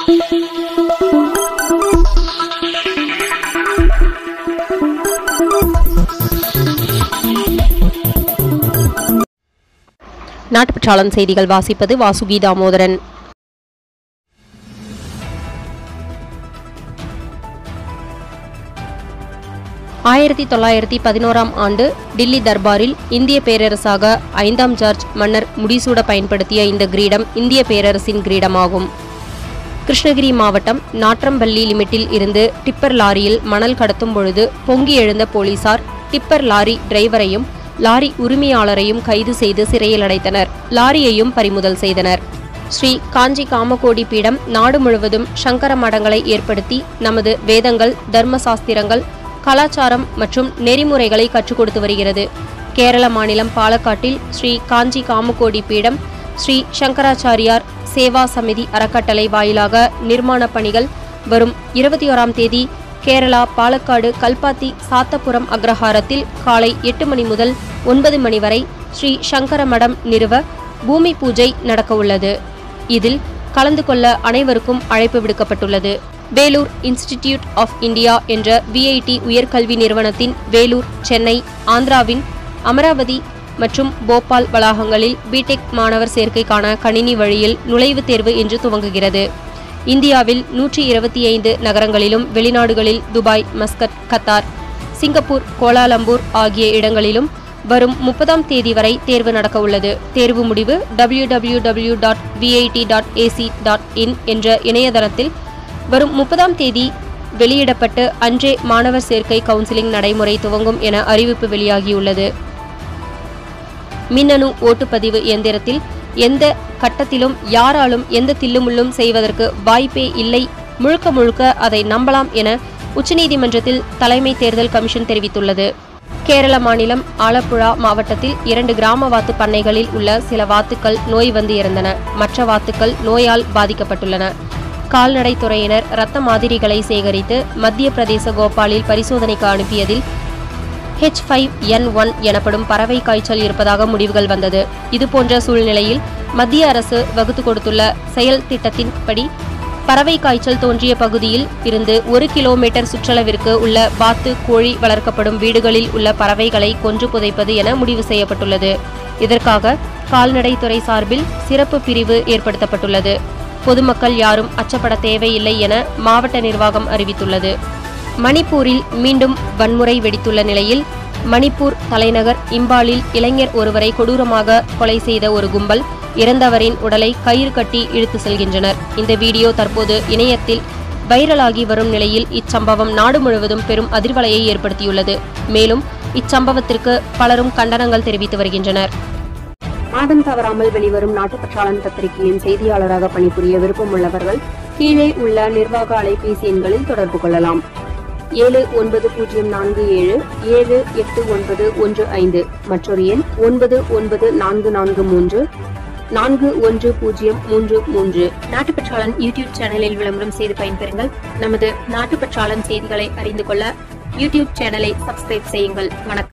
நாட்டுப்பற்றாளன் செய்திகள் வாசிப்பது வாசுகி தாமோதரன். ஆயிரத்தி 1911 ஆண்டு டில்லி தர்பாரில் இந்திய பேரரசாக 5ஆம் ஜார்ஜ் மன்னர் முடிசூட பயன்படுத்திய இந்த கிரீடம் இந்திய பேரரசின் கிரீடமாகும். கிருஷ்ணகிரி மாவட்டம் நாற்றம்பள்ளி லிமிட்டில் இருந்து டிப்பர் லாரியில் மணல் கடத்தும் பொழுது பொங்கி எழுந்த போலீசார் டிப்பர் லாரி டிரைவரையும் லாரி உரிமையாளரையும் கைது செய்து சிறையில் அடைத்தனர். லாரியையும் பறிமுதல் செய்தனர். ஸ்ரீ காஞ்சி காமகோடி பீடம் நாடு முழுவதும் சங்கர மடங்களை ஏற்படுத்தி நமது வேதங்கள், தர்மசாஸ்திரங்கள், கலாச்சாரம் மற்றும் நெறிமுறைகளை கற்றுக் கொடுத்து வருகிறது. கேரள மாநிலம் பாலக்காட்டில் ஸ்ரீ காஞ்சி காமகோடி பீடம் ஸ்ரீ சங்கராச்சாரியார் சேவா சமிதி அறக்கட்டளை வாயிலாக நிர்மாண பணிகள் வரும் 21ஆம் தேதி கேரளா பாலக்காடு கல்பாத்தி சாத்தபுரம் அக்ரஹாரத்தில் காலை 8 மணி முதல் 9 மணி வரை ஸ்ரீ சங்கர மடம் நிறுவ பூமி பூஜை நடக்கவுள்ளது. இதில் கலந்து கொள்ள அனைவருக்கும் அழைப்பு விடுக்கப்பட்டுள்ளது. வேலூர் இன்ஸ்டிடியூட் ஆஃப் இந்தியா என்ற VIT உயர்கல்வி நிறுவனத்தின் வேலூர், சென்னை, ஆந்திராவின் அமராவதி மற்றும் போபால் வளாகங்களில் பிடெக் மாணவர் சேர்க்கைக்கான கணினி வழியில் நுழைவுத் தேர்வு இன்று துவங்குகிறது. இந்தியாவில் 125 நகரங்களிலும் வெளிநாடுகளில் Dubai, Muscat, Qatar, Singapore, Kuala Lumpur ஆகிய இடங்களிலும் வரும் 30ஆம் தேதி வரை தேர்வு நடக்கவுள்ளது. தேர்வு முடிவு www.vit.ac.in என்ற இணையதளத்தில் வரும் 30ஆம் தேதி வெளியிடப்பட்டு அன்றே மாணவர் சேர்க்கை கவுன்சிலிங் நடைமுறை துவங்கும் என அறிவிப்பு வெளியாகியுள்ளது. மின்னணு ஓட்டுப்பதிவு இயந்திரத்தில் எந்த கட்டத்திலும் யாராலும் எந்த தில்லுமுள்ளும் செய்வதற்கு வாய்ப்பே இல்லை, முழுக்க முழுக்க அதை நம்பலாம் என உச்சநீதிமன்றத்தில் தலைமை தேர்தல் கமிஷன் தெரிவித்துள்ளது. கேரள மாநிலம் ஆலப்புழா மாவட்டத்தில் 2 கிராம வாத்து பண்ணைகளில் உள்ள சில வாத்துக்கள் நோய் வந்து இறந்தன. மற்ற வாத்துக்கள் நோயால் பாதிக்கப்பட்டுள்ளன. கால்நடைத்துறையினர் இரத்த மாதிரிகளை சேகரித்து மத்திய பிரதேச போபாலில் பரிசோதனைக்கு அனுப்பியதில் H5N1 எனப்படும் பறவை காய்ச்சல் இருப்பதாக முடிவுகள் வந்தது. இதுபோன்ற சூழ்நிலையில் மத்திய அரசு வகுத்து கொடுத்துள்ள செயல் திட்டத்தின்படி பறவை காய்ச்சல் தோன்றிய பகுதியில் இருந்து 1 கிலோமீட்டர் சுற்றளவிற்கு உள்ள வாத்து, கோழி வளர்க்கப்படும் வீடுகளில் உள்ள பறவைகளை கொன்று புதைப்பது என முடிவு செய்யப்பட்டுள்ளது. இதற்காக கால்நடைத்துறை சார்பில் சிறப்பு பிரிவு ஏற்படுத்தப்பட்டுள்ளது. பொதுமக்கள் யாரும் அச்சப்பட தேவையில்லை என மாவட்ட நிர்வாகம் அறிவித்துள்ளது. மணிப்பூரில் மீண்டும் வன்முறை வெடித்துள்ள நிலையில் மணிப்பூர் தலைநகர் இம்பாலில் இளைஞர் ஒருவரை கொடூரமாக கொலை செய்த ஒரு கும்பல் இறந்தவரின் உடலை கயிறு கட்டி இழுத்து செல்கின்றனர். இந்த வீடியோ தற்போது இணையத்தில் வைரலாகி வரும் நிலையில் இச்சம்பவம் நாடு முழுவதும் பெரும் அதிர்வலையை ஏற்படுத்தியுள்ளது. மேலும் இச்சம்பவத்திற்கு பலரும் கண்டனங்கள் தெரிவித்து வருகின்றனர். மாதம் தவறாமல் வெளிவரும் நாட்டுப்பற்றாளன் பத்திரிகையின் செய்தியாளராக பணிபுரிய விருப்பமுள்ளவர்கள் கீழே உள்ள நிர்வாக அலைபேசி எண்களில் தொடர்பு கொள்ளலாம். 7947789115 மற்றொரு எண் 9944341033. நாட்டுப்பற்றாளன் யூடியூப் சேனலில் விளம்பரம் செய்து பயன்பெறுங்கள். நமது நாட்டுப்பற்றாளன் செய்திகளை அறிந்து கொள்ள யூடியூப் சேனலை சப்ஸ்கிரைப் செய்யுங்கள். வணக்கம்.